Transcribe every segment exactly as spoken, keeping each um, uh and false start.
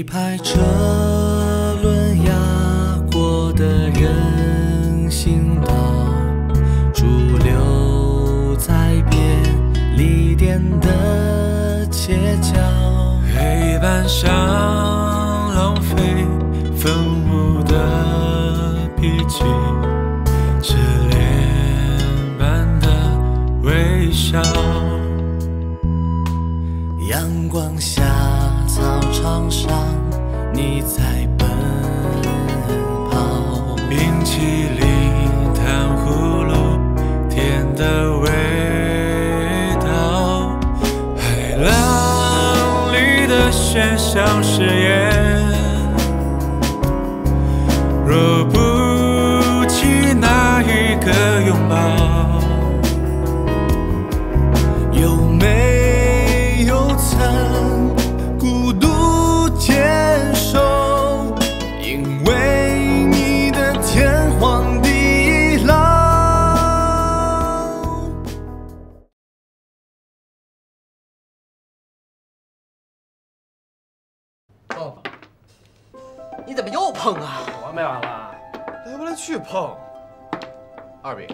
排车轮压过的人行道，驻留在便利店的街角，黑板上浪费愤怒的脾气，赤脸般的微笑，阳光下操场上你在奔跑，冰淇淋糖葫芦甜的味道，海浪里的喧嚣誓言，若不起那一个拥抱，有没有曾孤独坚守？因为你的天荒地老。 爸爸，你怎么又碰啊？ 我没完了， 来不来去碰？ 二饼，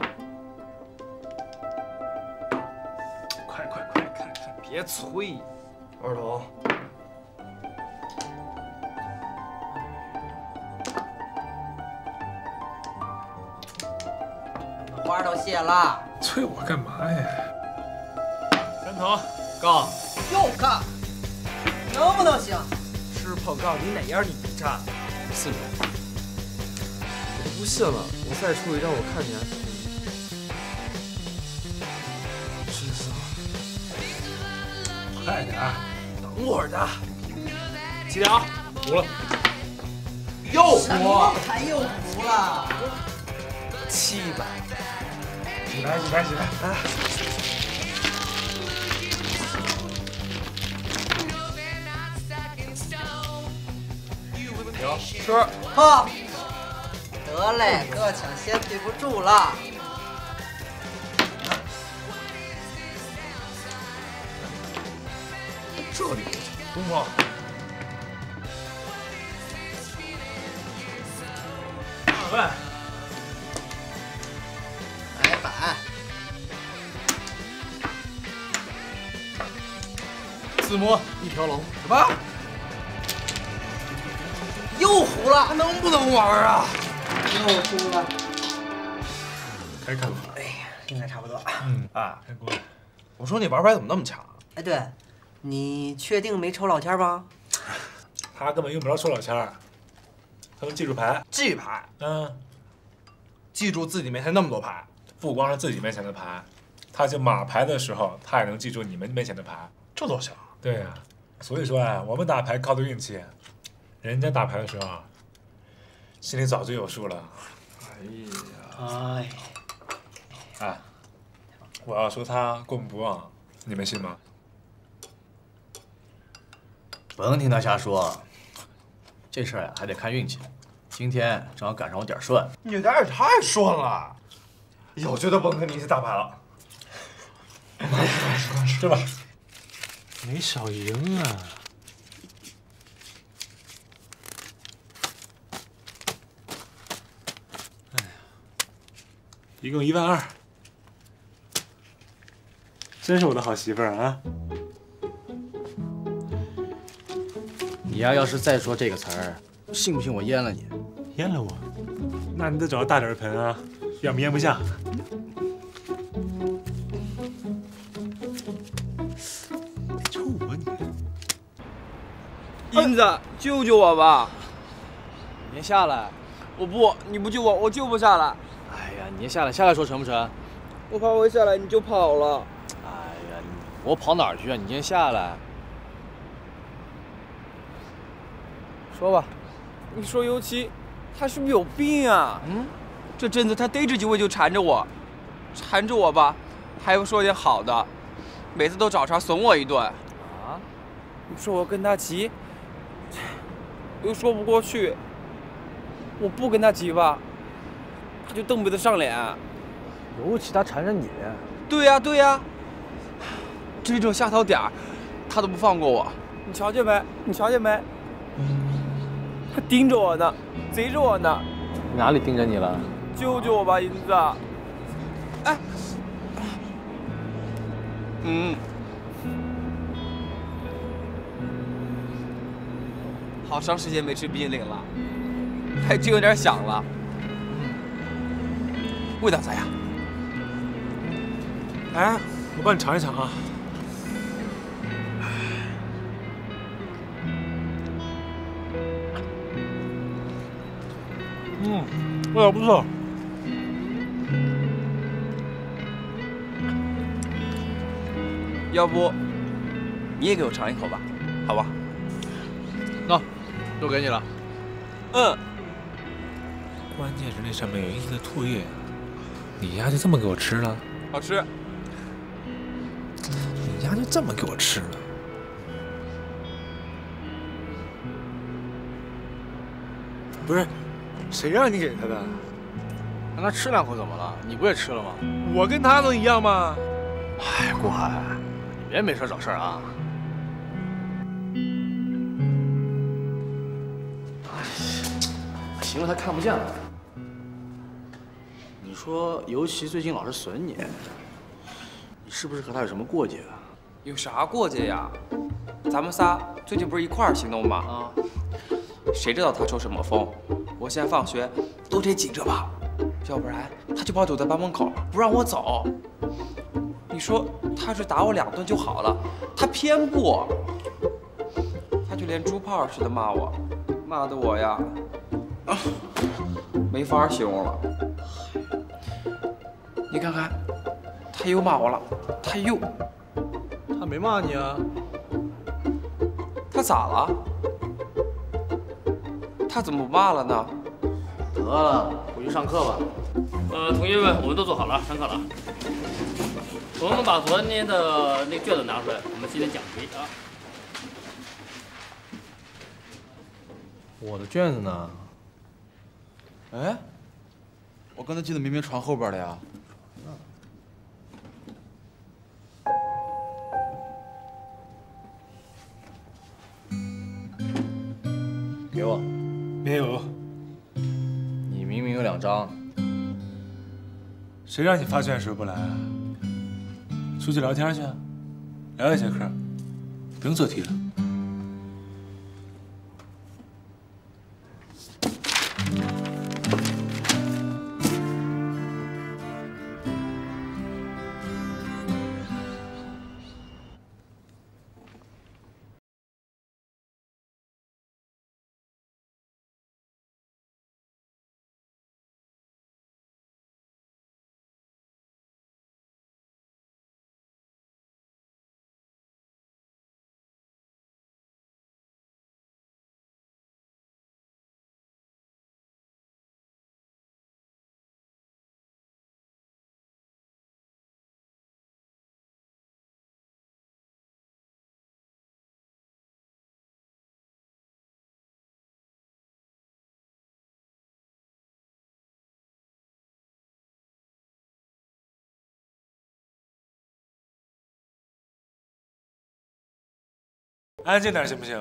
快快快看看，别催。二头。 花都谢了， 催我干嘛呀？ 三头杠， 又杠，能不能行？ 吃碰杠你哪样你不占？ 四饼， 我都不信了，我再出一张我看你还。真骚！ 快点， 等会儿的。几两？ 服了。 又什么才又服了？ 七百。 起来，起来，起来！ 来。行，吃。 好，得嘞，哥抢先对不住了。 这里东方。 二万。 来板。 自摸一条龙，什么？ 又胡了， 还能不能玩啊？ 又输了。 开看吧。 哎呀，应该差不多。 嗯， 哎， 开锅。 我说你玩牌怎么那么强？ 哎，对，你确定没抽老千吗？ 他根本用不着抽老千儿，他能记住牌。 记牌， 嗯， 记住自己面前那么多牌。 不光是自己面前的牌，他就码牌的时候，他也能记住你们面前的牌。 这都行。 对呀、啊，所以说啊，我们打牌靠的运气，人家打牌的时候，心里早就有数了。 哎呀， 哎， 啊，我要说他过目不忘，你们信吗？ 甭听他瞎说，这事儿呀还得看运气。今天正好赶上我点顺。 你这也太顺了，有绝对不能跟你一起打牌了。 是吧？ 没少赢啊！ 哎呀，一共一万二，真是我的好媳妇儿啊！ 你呀，要是再说这个词儿，信不信我淹了你？ 淹了我？ 那你得找个大点的盆啊，要么淹不下。 抽我你！ 英子，救救我吧！ 你先下来。 我不，你不救我，我救不下来。 哎呀，你先下来，下来说成不成？ 我怕我一下来你就跑了。 哎呀，我跑哪儿去啊？你先下来。说吧。 你说尤其，他是不是有病啊？ 嗯， 这阵子他逮着机会就缠着我，缠着我吧，还不说点好的，每次都找茬损我一顿。 啊？ 你说我跟他急，又说不过去。我不跟他急吧，他就瞪不得上脸。 尤其他缠着你。 对呀、啊、对呀、啊，这种下头点儿，他都不放过我。你瞧见没？你瞧见没？ 嗯， 还盯着我呢，贼着我呢。 哪里盯着你了？ 救救我吧，银子！哎，嗯，好长时间没吃冰淇淋了，还真有点想了。味道咋样？ 哎，我帮你尝一尝啊。嗯，味道不错。 要不你也给我尝一口吧，好吧？ 那，都给你了。 嗯。 关键是那上面有银子的唾液，你丫就这么给我吃了？ 好吃。 你丫就这么给我吃了？ 不是，谁让你给他的？ 让他吃两口怎么了？你不也吃了吗？ 我跟他能一样吗？ 哎，顾海，你别没事找事儿啊！哎，行了，他看不见了。你说尤其最近老是损你，你是不是和他有什么过节啊？ 有啥过节呀？咱们仨最近不是一块儿行动吗？ 啊， 谁知道他抽什么风？我现在放学都得紧着跑，要不然他就把我堵在班门口，不让我走。你说他是打我两顿就好了，他偏不，他就连猪炮似的骂我，骂的我呀，啊，没法形容了。你看看，他又骂我了，他又， 他没骂你啊？ 他咋了？他怎么不骂了呢？ 得了，回去上课吧。 呃，同学们，我们都做好了，上课了。我们把昨天的那个卷子拿出来，我们今天讲题啊。 我的卷子呢？ 哎，我刚才记得明明床后边的呀。 给我。 没有。 你明明有两张。 谁让你发卷时候不来啊？出去聊天去，聊一节课，不用做题了。安静点行不行？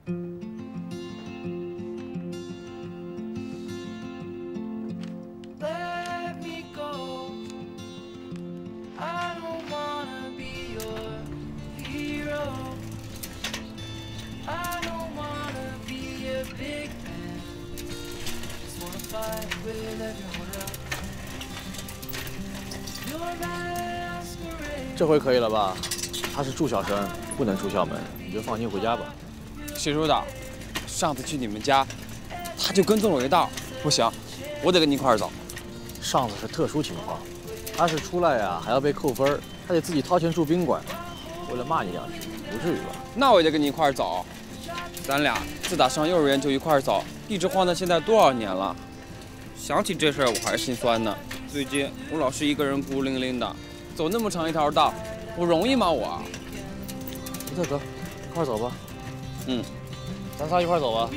这回可以了吧？他是住校生，不能出校门，你就放心回家吧。 谁说的？上次去你们家，他就跟踪我一道，不行，我得跟你一块儿走。 上次是特殊情况，他是出来呀还要被扣分，还得自己掏钱住宾馆，为了骂你两句，不至于吧？ 那我也得跟你一块儿走。咱俩自打上幼儿园就一块儿走，一直晃到现在多少年了？想起这事儿我还是心酸呢。最近我老是一个人孤零零的，走那么长一条道，我容易吗我？ 走走，一块儿走吧。 嗯， 咱仨一块儿走吧。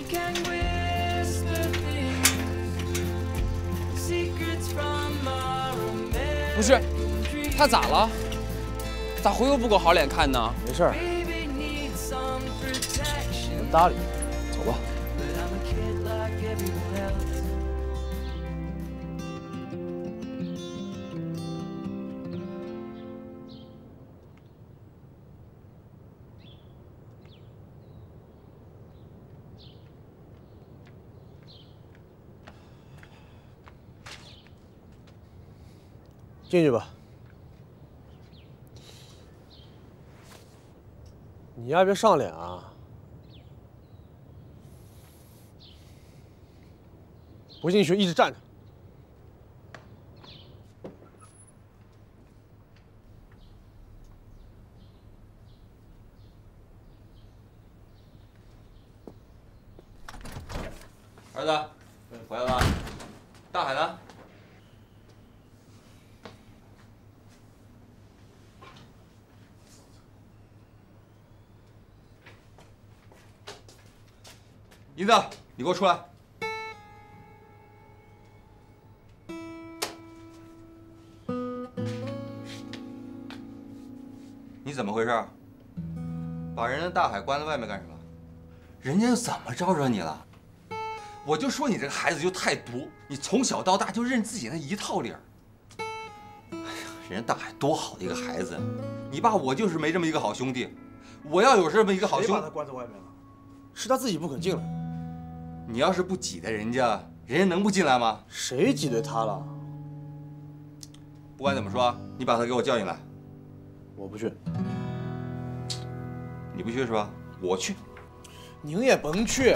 不是，他咋了？咋回又不给我好脸看呢？ 没事儿，不搭理，走吧。 进去吧。你呀，别上脸啊！不进去，一直站着。 儿子，回来了。大海呢？银子，你给我出来！你怎么回事？把人家大海关在外面干什么？人家又怎么招惹你了？我就说你这个孩子就太毒，你从小到大就认自己那一套理儿。哎呀，人家大海多好的一个孩子，你爸我就是没这么一个好兄弟。我要有这么一个好兄弟， 谁把他关在外面了？是他自己不肯进来。 你要是不挤兑人家，人家能不进来吗？ 谁挤兑他了？ 不管怎么说，你把他给我叫进来。 我不去。 你不去是吧？我去。 您也甭去。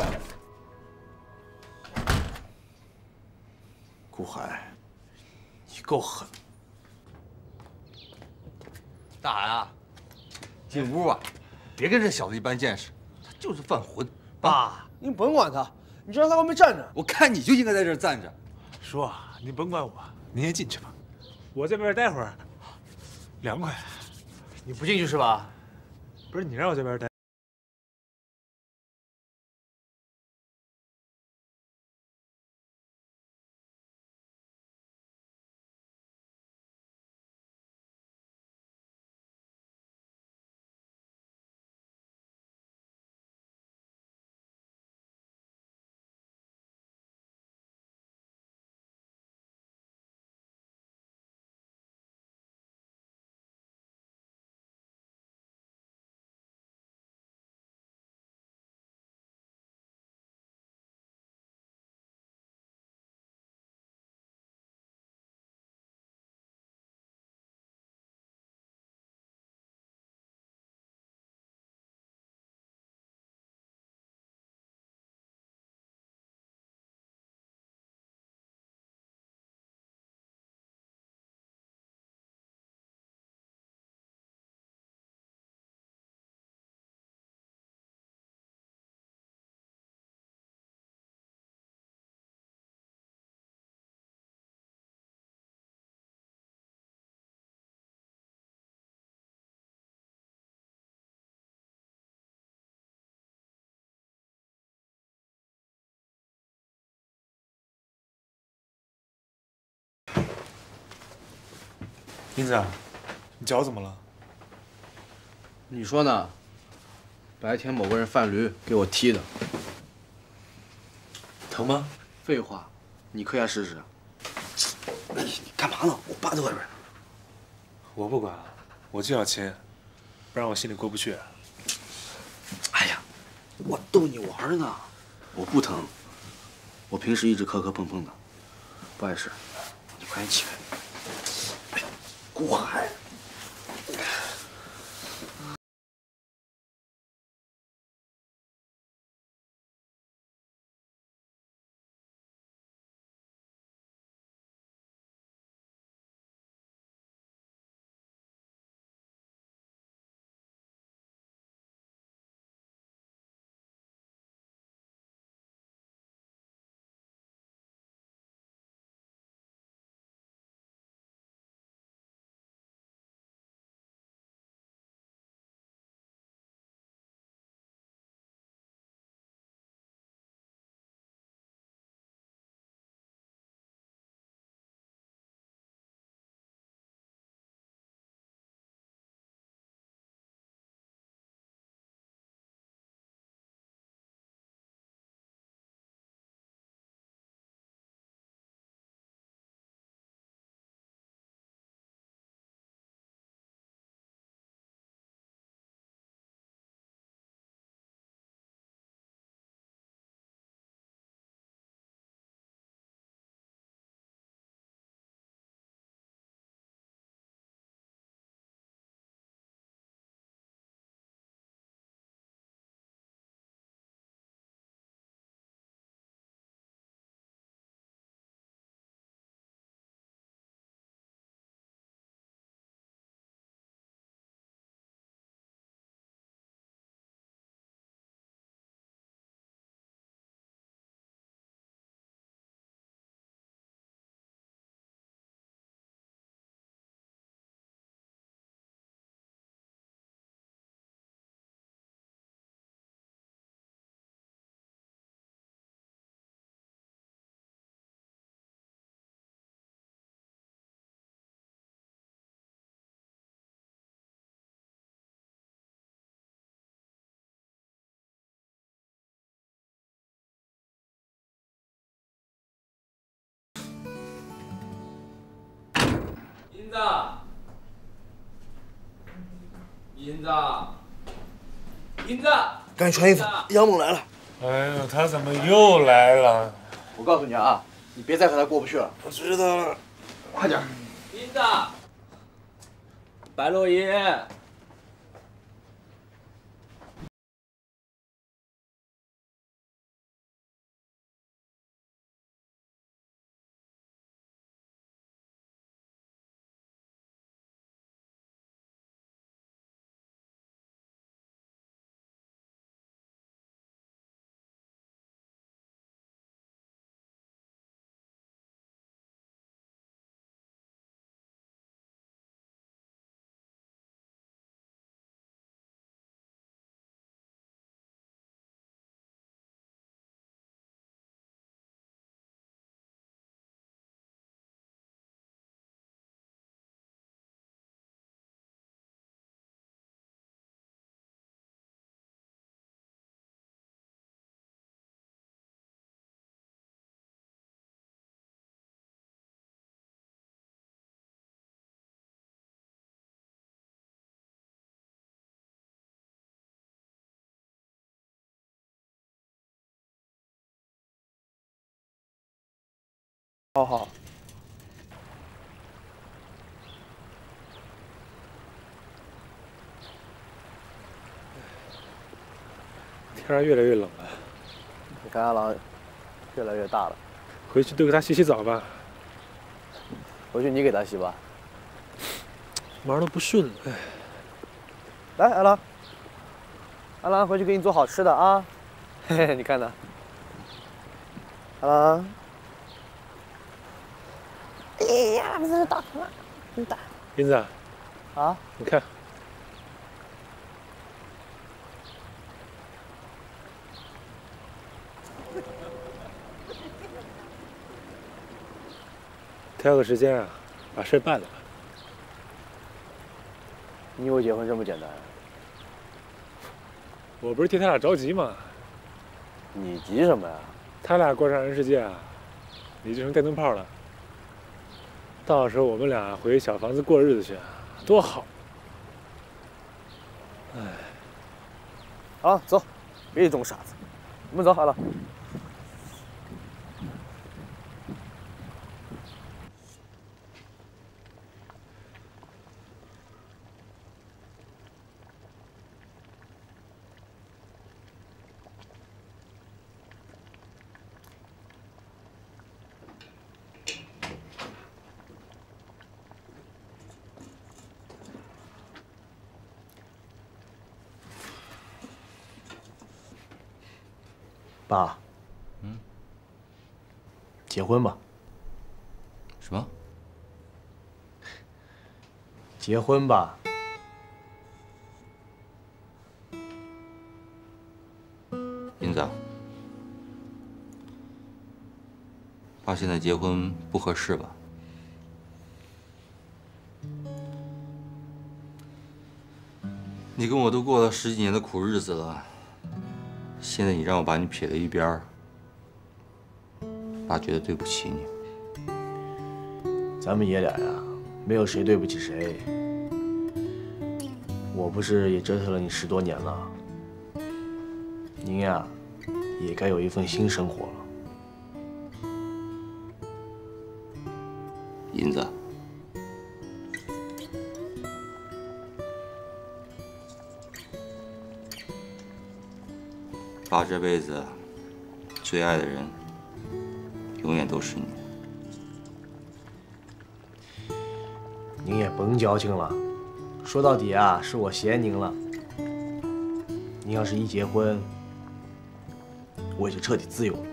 顾海，你够狠！ 大海啊，进屋吧，别跟这小子一般见识，他就是犯浑。 爸，您甭管他，你就让他外面站着。 我看你就应该在这儿站着。 叔啊，您甭管我，您也进去吧，我在外边待会儿，凉快。 你不进去是吧？ 不是你让我在外边待。英子，你脚怎么了？ 你说呢？白天某个人贩驴给我踢的， 疼吗？ 废话，你磕下试试。哎，你干嘛呢？我爸在外边。 我不管，我就要亲，不然我心里过不去。 哎呀，我逗你玩呢，我不疼，我平时一直磕磕碰碰的，不碍事。你快点起来。哎，顾海。 银子，银子，银子， 赶紧穿衣服，杨猛来了。 哎呦，他怎么又来了？ 我告诉你啊，你别再和他过不去了。我知道了，快点。 银子，白洛伊。 好好。 天儿越来越冷了， 你看阿郎越来越大了， 回去都给他洗洗澡吧。 回去你给他洗吧。 忙得不顺，哎。 来，阿郎，阿郎回去给你做好吃的啊。嘿嘿，你看呢？阿郎。 哎呀，不是打疼了，你打。 银子， 啊， 你看，挑个时间啊，把事办了。 你以为结婚这么简单？ 我不是替他俩着急吗？ 你急什么呀？ 他俩过上人世界啊，你就成电灯泡了。 到时候我们俩回小房子过日子去，多好！哎， 好，走，别装傻子，我们走好了。爸， 嗯， 结婚吧。 什么？ 结婚吧。 银子，爸现在结婚不合适吧？你跟我都过了十几年的苦日子了。 现在你让我把你撇在一边儿，爸觉得对不起你。 咱们爷俩呀，没有谁对不起谁。我不是也折腾了你十多年了，您呀，也该有一份新生活了。 银子，爸这辈子最爱的人，永远都是你。 您也甭矫情了，说到底啊，是我嫌您了。您要是一结婚，我也就彻底自由了。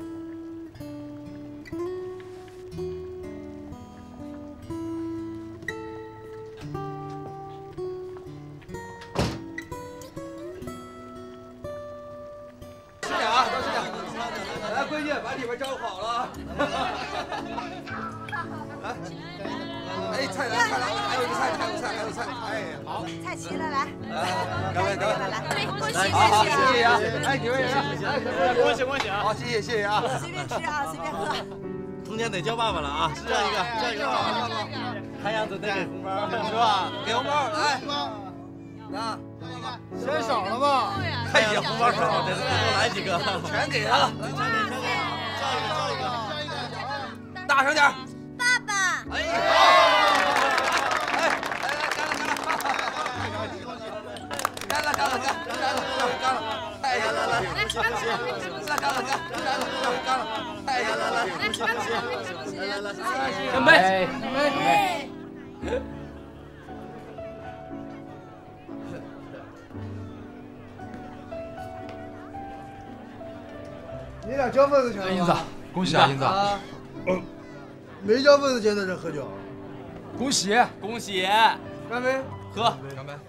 谢谢啊！ 随便吃啊，随便喝。 童年得叫爸爸了啊！这样一个，这样一个，看样子得给红包，是吧？给红包，来，那嫌少了吧？ 哎呀，红包少，得多来几个，全给他了，全给，全给，叫一个，叫一个，大声点！ 爸爸！ 哎呀！哎，来来，干了，干了，干了，干了，干了，干了！哎呀，来来，来吃东西，吃东西，干了，干了，干了，干了！哎呀，来来，来吃东西，吃东西，来来来， 干杯！干杯！ 你俩交份子钱了吗？ 英子，恭喜啊，英子！ 嗯，没交份子钱在这喝酒， 恭喜， 恭喜！ 干杯！ 喝！ 干杯！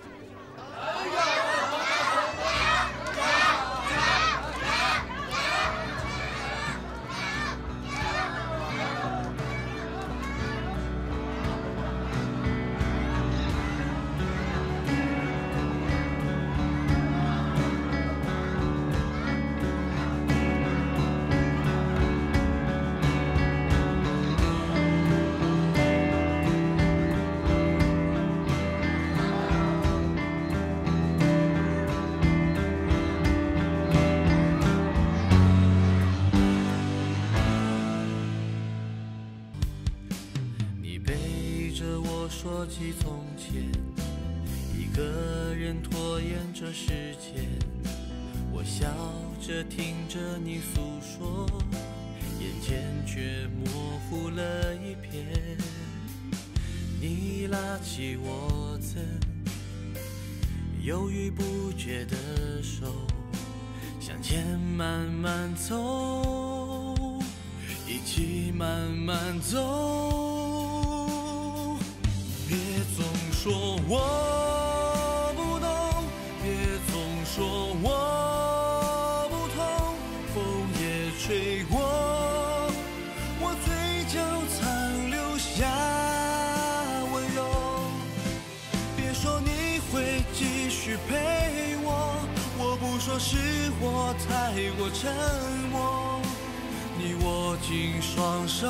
说起从前，一个人拖延着时间，我笑着听着你诉说，眼前却模糊了一片。你拉起我曾犹豫不决的手，向前慢慢走，一起慢慢走。别总说我不懂，别总说我不痛，风也吹过，我嘴角残留下温柔。别说你会继续陪我，我不说是我太过沉默。你握紧双手，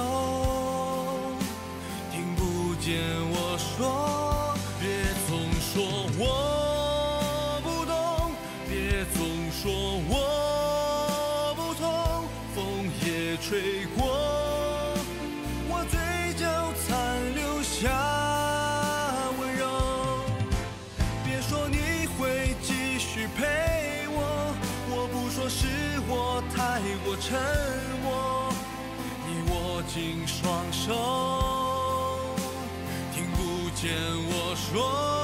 听不见我说，别总说我不懂，别总说我不痛，风也吹过，我嘴角残留下温柔。别说你会继续陪我，我不说是我太过沉默。你握紧双手，听不见我说。